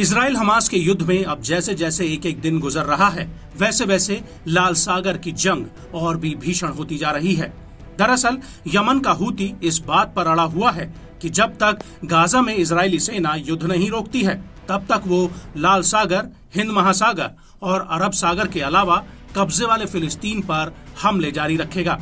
Israel Hamas के युद्ध में अब जैसे जैसे एक एक दिन गुजर रहा है, वैसे वैसे लाल सागर की जंग और भी भीषण होती जा रही है। दरअसल यमन का हूती इस बात पर अड़ा हुआ है कि जब तक गाजा में इजरायली सेना युद्ध नहीं रोकती है, तब तक वो लाल सागर, हिंद महासागर और अरब सागर के अलावा कब्जे वाले फिलिस्तीन पर हमले जारी रखेगा।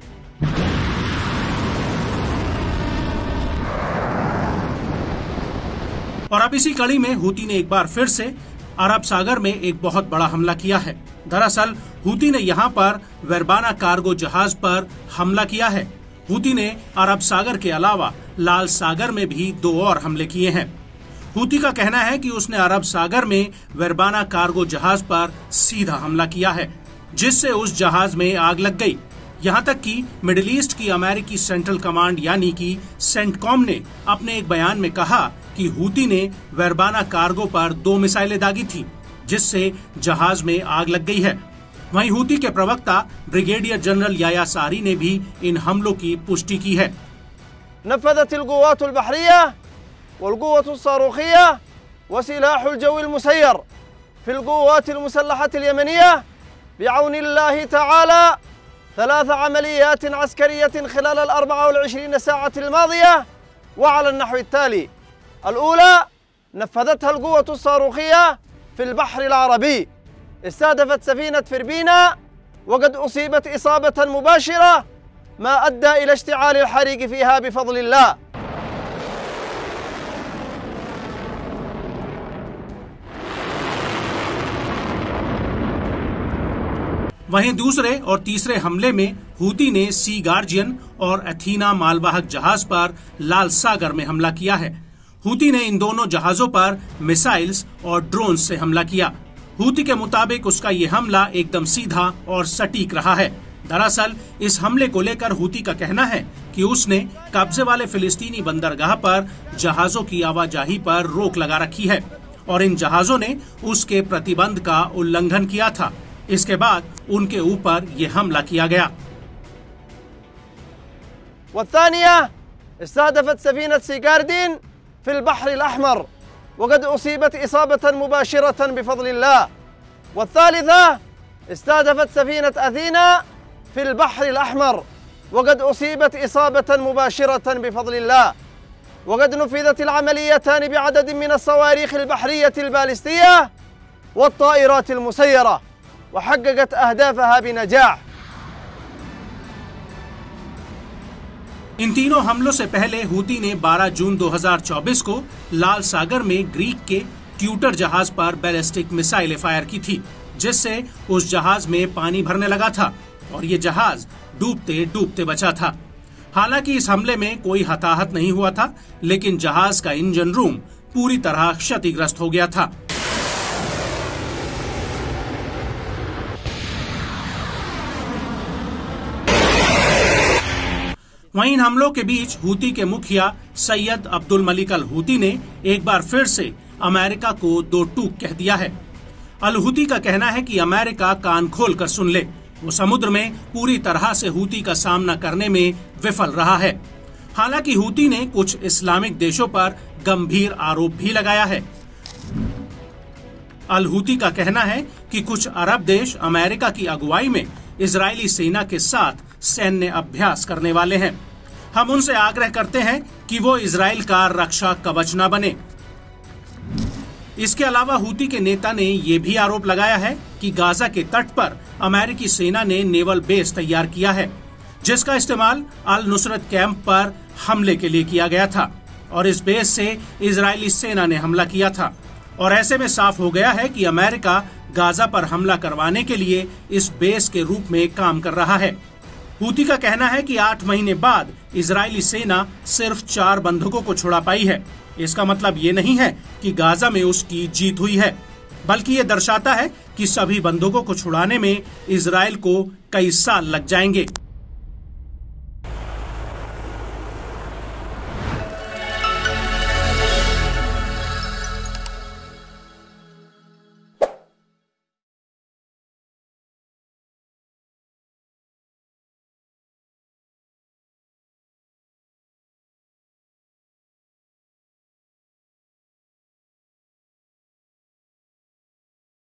और अब इसी कड़ी में हूती ने एक बार फिर से अरब सागर में एक बहुत बड़ा हमला किया है। दरअसल हूती ने यहां पर वेरबाना कार्गो जहाज पर हमला किया है। हूती ने अरब सागर के अलावा लाल सागर में भी 2 और हमले किए हैं। हूती का कहना है कि उसने अरब सागर में वेरबाना कार्गो जहाज पर सीधा हमला किया है, जिससे उस जहाज में आग लग गई। यहाँ तक कि मिडिल ईस्ट की अमेरिकी सेंट्रल कमांड यानी कि सेंटकॉम ने अपने एक बयान में कहा कि हूती ने वेरबाना कार्गो पर 2 मिसाइलें दागी थी, जिससे जहाज में आग लग गई है। वहीं हूती के प्रवक्ता ब्रिगेडियर जनरल याया सारी ने भी इन हमलों की पुष्टि की है। नफ़ज़त अल-क़ुव्वात अल-बहरिया वल-क़ुव्वत अस-सारूख़िया व सिलाह अल-जव अल-मुसय्यर फ़ी अल-क़ुव्वात अल-मुसल्लहत अल-यमनिया बिअौनिल्लाहि तआला 3 अमलियात अस्करियत खिलाल अल-24 साअत अल-मादिया व अला अन-नहव अल-ताली। الأولى نفذتها القوة الصاروخية في البحر العربي، استهدفت سفينة فربينا وقد أصيبت إصابة مباشرة ما أدى إلى اشتعال الحريق فيها بفضل الله। वहीं दूसरे और तीसरे हमले में हूती ने सी गार्जियन और एथीना मालवाहक जहाज पर लाल सागर में हमला किया है। हूती ने इन दोनों जहाजों पर मिसाइल्स और ड्रोन से हमला किया। हूती के मुताबिक उसका ये हमला एकदम सीधा और सटीक रहा है। दरअसल इस हमले को लेकर हूती का कहना है कि उसने कब्जे वाले फिलिस्तीनी बंदरगाह पर जहाजों की आवाजाही पर रोक लगा रखी है और इन जहाजों ने उसके प्रतिबंध का उल्लंघन किया था। इसके बाद उनके ऊपर ये हमला किया गया। في البحر الأحمر وقد أصيبت إصابة مباشرة بفضل الله. والثالثة استهدفت سفينة أثينا في البحر الأحمر وقد أصيبت إصابة مباشرة بفضل الله. وقد نفذت العمليتان بعدد من الصواريخ البحرية البالستية والطائرات المسيرة وحققت أهدافها بنجاح. इन तीनों हमलों से पहले हूती ने 12 जून 2024 को लाल सागर में ग्रीक के ट्यूटर जहाज पर बैलिस्टिक मिसाइलें फायर की थी, जिससे उस जहाज में पानी भरने लगा था और ये जहाज डूबते डूबते बचा था। हालांकि इस हमले में कोई हताहत नहीं हुआ था, लेकिन जहाज का इंजन रूम पूरी तरह क्षतिग्रस्त हो गया था। वहीं इन हमलों के बीच हूती के मुखिया Sayyid Abdul Malik al Houthi ने एक बार फिर से अमेरिका को 2 टूक कह दिया है। अल हूती का कहना है कि अमेरिका कान खोल कर सुन ले, वो समुद्र में पूरी तरह से हूती का सामना करने में विफल रहा है। हालांकि हूती ने कुछ इस्लामिक देशों पर गंभीर आरोप भी लगाया है। अल हूती का कहना है कि कुछ अरब देश अमेरिका की अगुवाई में इजरायली सेना के साथ सैन्य अभ्यास करने वाले हैं। हम उनसे आग्रह करते हैं कि वो इजराइल का रक्षा कवच न बने। इसके अलावा हूती के नेता ने ये भी आरोप लगाया है कि गाजा के तट पर अमेरिकी सेना ने नेवल बेस तैयार किया है, जिसका इस्तेमाल अल नुसरत कैंप पर हमले के लिए किया गया था और इस बेस से इजरायली सेना ने हमला किया था। और ऐसे में साफ हो गया है कि अमेरिका गाजा पर हमला करवाने के लिए इस बेस के रूप में काम कर रहा है। हूती का कहना है कि 8 महीने बाद इजरायली सेना सिर्फ 4 बंधकों को छुड़ा पाई है। इसका मतलब ये नहीं है कि गाजा में उसकी जीत हुई है, बल्कि ये दर्शाता है कि सभी बंधकों को छुड़ाने में इजराइल को कई साल लग जाएंगे।